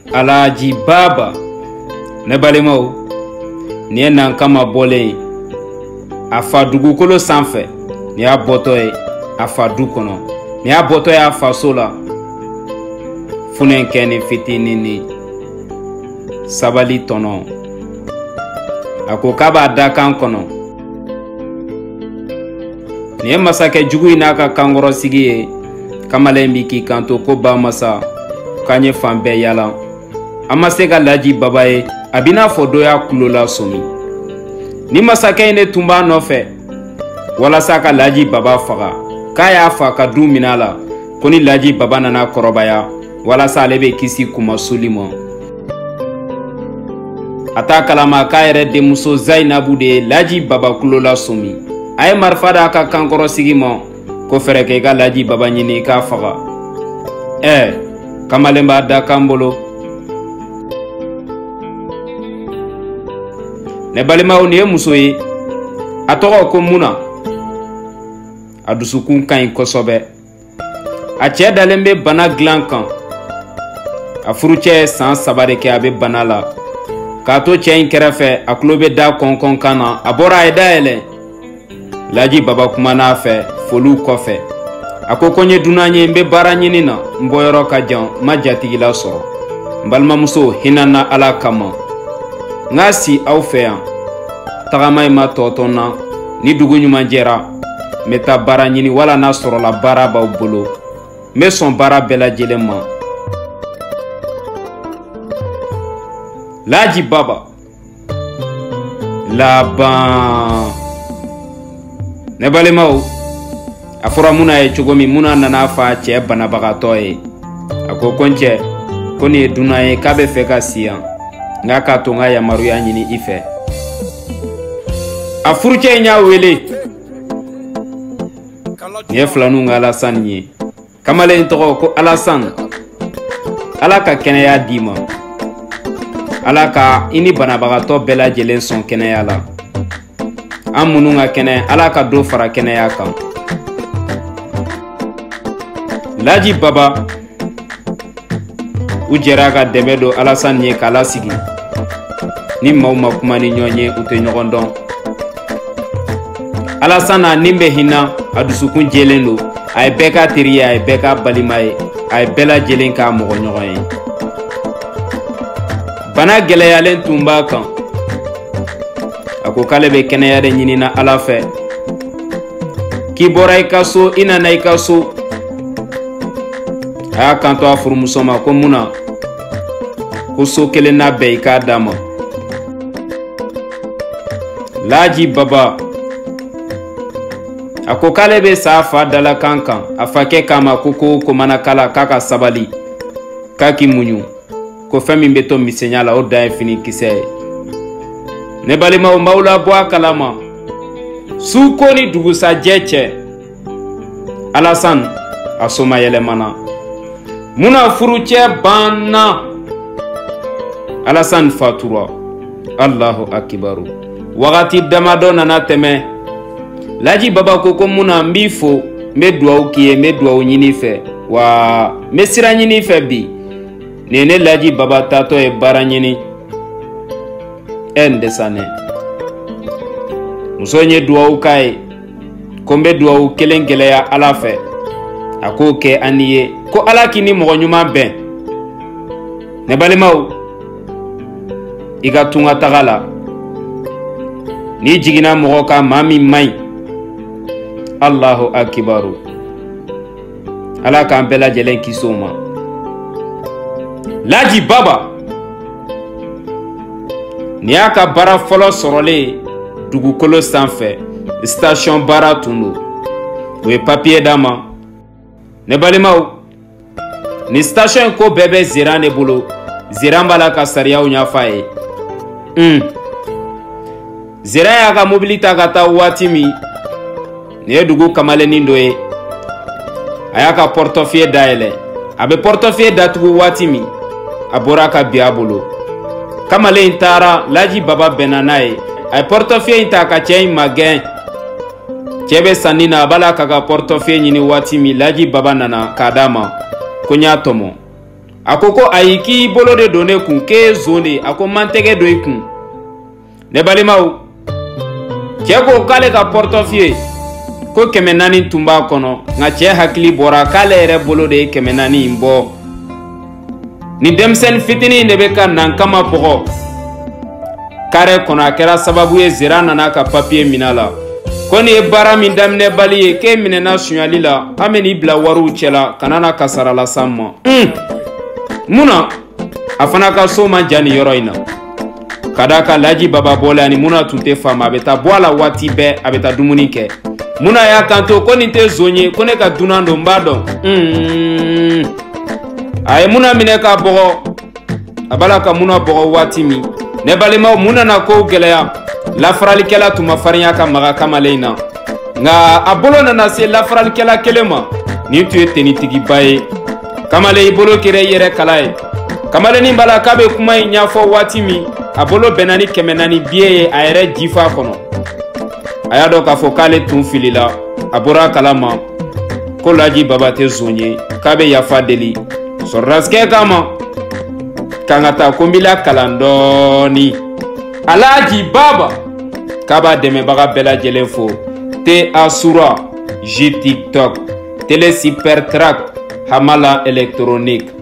Alhaji Baba ne balimaw ni ye nan kama bɔlen a fa dugukolo sanfɛ ni y'a bɔtɔ ye a fa du kɔnɔ ni y'a bɔtɔ ye a faso la funenkɛ ni fitinin ni sabali tɔnɔ a ko k'a b'a da kan kɔnɔ ni ye masakɛ jugu in n'a ka kankɔrɔsigi ye kamalen bi k'i kanto ko ba masa k'an ye fan bɛɛ yala an ma se ka Alhaji Baba ye a b'i n'a fɔ dɔ y'a kulo la somi ni masakɛ in de tun b'a nɔfɛ walasa ka Alhaji Baba faga k'a y'a fa ka du minɛ la ko ni Alhaji Baba nana kɔrɔbaya walasa ale bɛ kisi kumasuli ma a t'a kalama k'a yɛrɛ denmuso Zainabu de ye Alhaji Baba kulo la somi a ye marifa d'a ka kankɔrɔsigi ma ko fɛrɛ kɛ i ka Alhaji Baba ɲini i k'a faga kamalen b'a da kan bolo ne balimaw ni ye muso ye a tɔgɔ ko Muna a dusukun ka ɲi kosɛbɛ a cɛ dalen bɛ bana dilan kan a furucɛ ye san 3 de kɛ a bɛ bana la k'a to cɛ in kɛrɛfɛ a tulo bɛ da kɔnkɔn kan na a bɔra a ye dayɛlɛ Alhaji Baba kumana a fɛ foliw kɔfɛ a ko n ye dunan ye n bɛ baara ɲini na n bɔyɔrɔ ka jan n ma jatigila sɔrɔ n balimamuso hinana Ala kama n k'a si aw fɛ yan tagama in ma tɔɔtɔ na ni dugu ɲuman jɛra n bɛ taa baara ɲini wala n'a sɔrɔla baara b'aw bolo n bɛ sɔn baara bɛɛ lajɛlen ma Alhaji Baba laban ne balimaw a fɔra Muna ye cogo min Muna nana fa cɛ banabagatɔ ye a ko n cɛ ko nin ye dunan ye k'a bɛ fɛ ka si yan n k'a to n ka yamaruya ɲini i fɛ a furucɛ in y'a wele nin ye filaninw ka Alasani ye kamalen tɔgɔ ko Alasani Ala ka kɛnɛya d'i ma Ala ka i ni banabagatɔ bɛɛ lajɛlen sɔn kɛnɛya la an minnu ka kɛnɛ Ala ka dɔ fara kɛnɛya kan Alhaji Baba u jɛra ka dɛmɛ don Alasani ye k'a lasigi ni maaw ma kuma ni ɲɔgɔn ye u tɛ ɲɔgɔn dɔn Alasani ni bɛ hinɛ a dusukun jɛlen don a ye bɛɛ ka teri ye a ye bɛɛ ka balima ye a ye bɛɛ lajɛlen k'a mɔgɔ ɲɔgɔn ye bana gɛlɛyalen tun b'a kan a ko k'ale bɛ kɛnɛya de ɲini na Ala fɛ k'i bɔra i ka so i nana i ka so a y'a kanto a furumuso ma ko Muna ko so kelen na bɛɛ i k'a d'a ma Alhaji Baba a ko k'ale bɛ sa a fa dalakan kan a fakɛ k'a ma ko mana kala k'a ka sabali k'a k'i muɲu ko fɛn min bɛ to misɛnya la o dan ye fini kisɛ ye ne balimaw m'aw labɔ a kalama su ko ni dugusajɛ cɛ Alasani a soma yɛlɛmana Muna furucɛ banna Alasani fatura Allahu akibaru wagati damadɔ nana tɛmɛ Alhaji Baba ko Muna n b'i fo n bɛ dugawu k'i ye n bɛ dugawu ɲini fɛ wa n bɛ sira ɲini fɛ bi nin ye ne Alhaji Baba taatɔ ye baara ɲini n dɛsɛ ne muso in ye dugawu k'a ye ko n bɛ dugawu kelen gɛlɛya Ala fɛ a k'o kɛ an ye ko Ala k'i ni mɔgɔ ɲuman bɛn ne balimaw i ka tunga taga la n'i jiginna mɔgɔ kan maa min man ɲi Allahu akibaru Ala k'an bɛɛ lajɛlen kisi o ma Alhaji Baba ni y'a ka baara fɔlɔ sɔrɔlen dugukolo sanfɛ station baara tun don o ye papier d'a ma ne balimaw ni station ko bɛɛ bɛ Zeran de bolo Zeran b'a la ka sariyaw ɲɛf'a ye Zeran y'a ka mobili ta ka taa waati min nin ye dugu kamalennin dɔ ye a y'a ka portefeuille dayɛlɛ a bɛ portefeuille datugu waati min a bɔra ka bin a bolo kamalen in taara Alhaji Baba bɛnna n'a ye a ye portefeuille in ta ka cɛ in magɛn cɛ bɛ sanni na a b'a la k'a ka portefeuille ɲini waati min Alhaji Baba nana k'a d'a ma ko n y'a tɔmɔ a ko ko ayi k'i bolo de don ne kun k'e zon de a ko man tɛgɛ don i kun. Ne balimaw, cɛ ko k'ale ka portefeuille ko 400 tun b'a kɔnɔ nka cɛ hakili bɔra k'ale yɛrɛ bolo de ye 400 in bɔ. Ni denmisɛnnin fitinin in de bɛ ka nan kama bɔgɔ kare kɔnɔ. A kɛra sababu ye Zera nana ka papier minɛ la ko nin ye baara min daminɛ bali ye k'e minɛna suɲali la an bɛ n'i bila wariw cɛla kana na kasara las'an ma. Muna a fana ka so ma ja nin yɔrɔ in na ka d'a kan Laji Baba bɔlen ani Muna tun tɛ faamu. A bɛ taa bɔ a la waati bɛɛ a bɛ taa dumuni kɛ. Muna y'a kanto ko nin tɛ zon ye ko ne ka dunan don n b'a dɔn. A ye Muna minɛ k'a bɔgɔ. A b'a la ka Muna bɔgɔ waati min ne balimaw Muna na kow gɛlɛya. Lafaralikɛla tun ma farinya ka maga kamalen na nka a bolo nana se lafaralikɛla kelen ma nin tun ye tenitigiba ye. Kamalen i bolo kɛra i yɛrɛ kala ye. Kamalenin b'a la k'a bɛ kuma in ɲɛfɔ waati min a bolo bɛnna ni 400 biye ye a yɛrɛ jifa kɔnɔ. A y'a dɔn k'a fɔ k'ale tun filila. A bɔra a kalama ko Laji Baba tɛ zon ye k'a bɛ yafa deli. Sɔrɔdasikɛ k'a ma k'an ka taa ko n b'i la kalan dɔɔni. Laji Baba k'a b'a dɛmɛbaga bɛɛ lajɛlen fo. TA Sura, J TikTok, Télé Super Track, Hamala électronique.